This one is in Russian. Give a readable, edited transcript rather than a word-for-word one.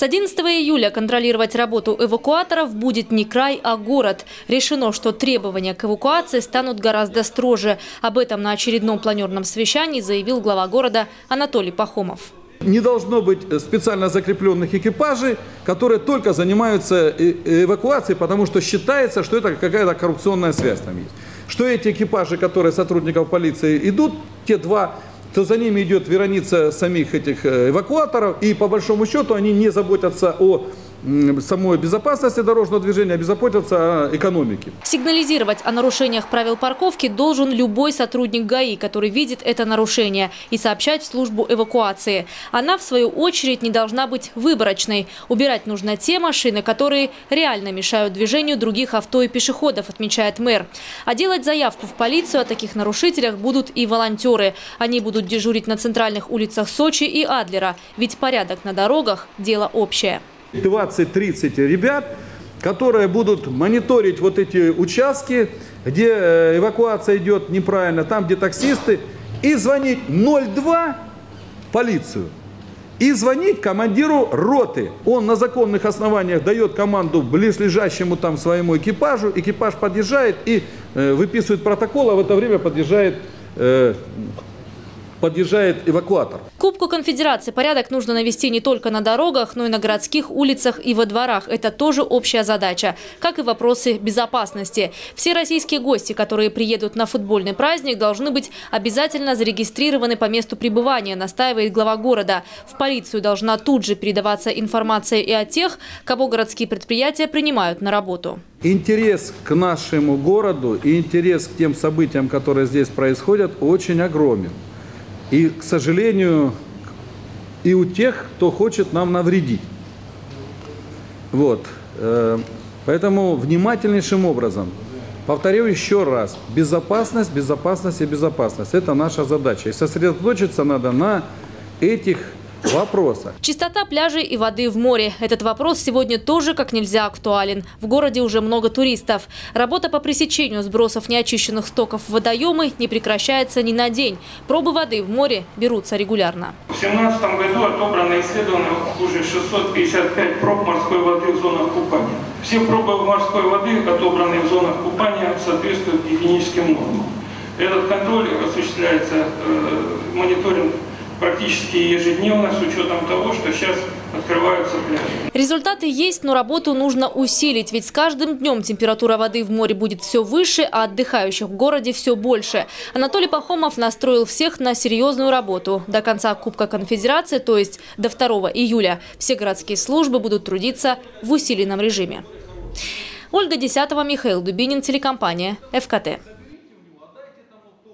С 11 июля контролировать работу эвакуаторов будет не край, а город. Решено, что требования к эвакуации станут гораздо строже. Об этом на очередном планерном совещании заявил глава города Анатолий Пахомов. Не должно быть специально закрепленных экипажей, которые только занимаются эвакуацией, потому что считается, что это какая-то коррупционная связь там есть. Что эти экипажи, которые сотрудников полиции идут, те два, то за ними идет вереница самих этих эвакуаторов, и по большому счету они не заботятся о самой безопасности дорожного движения, а беззаботятся о экономике. Сигнализировать о нарушениях правил парковки должен любой сотрудник ГАИ, который видит это нарушение, и сообщать в службу эвакуации. Она, в свою очередь, не должна быть выборочной. Убирать нужно те машины, которые реально мешают движению других авто и пешеходов, отмечает мэр. А делать заявку в полицию о таких нарушителях будут и волонтеры. Они будут дежурить на центральных улицах Сочи и Адлера, ведь порядок на дорогах – дело общее. 20-30 ребят, которые будут мониторить вот эти участки, где эвакуация идет неправильно, там, где таксисты, и звонить 02 полицию, и звонить командиру роты. Он на законных основаниях дает команду близлежащему там своему экипажу, экипаж подъезжает и выписывает протокол, а в это время подъезжает эвакуатор. Кубку Конфедерации порядок нужно навести не только на дорогах, но и на городских улицах и во дворах. Это тоже общая задача, как и вопросы безопасности. Все российские гости, которые приедут на футбольный праздник, должны быть обязательно зарегистрированы по месту пребывания, настаивает глава города. В полицию должна тут же передаваться информация и о тех, кого городские предприятия принимают на работу. Интерес к нашему городу и интерес к тем событиям, которые здесь происходят, очень огромен. И, к сожалению, и у тех, кто хочет нам навредить. Вот. Поэтому внимательнейшим образом, повторю еще раз, безопасность, безопасность и безопасность – это наша задача. И сосредоточиться надо на этих вопросах. Чистота пляжей и воды в море. Этот вопрос сегодня тоже как нельзя актуален. В городе уже много туристов. Работа по пресечению сбросов неочищенных стоков в водоемы не прекращается ни на день. Пробы воды в море берутся регулярно. В 2017 году отобрано и исследовано уже 655 проб морской воды в зонах купания. Все пробы морской воды, отобранные в зонах купания, соответствуют гигиеническим нормам. Этот контроль осуществляется, мониторинг практически ежедневно, с учетом того, что сейчас открываются пляжи. Результаты есть, но работу нужно усилить, ведь с каждым днем температура воды в море будет все выше, а отдыхающих в городе все больше. Анатолий Пахомов настроил всех на серьезную работу. До конца Кубка Конфедерации, то есть до 2 июля, все городские службы будут трудиться в усиленном режиме. Ольга Десятова, Михаил Дубинин, телекомпания ФКТ.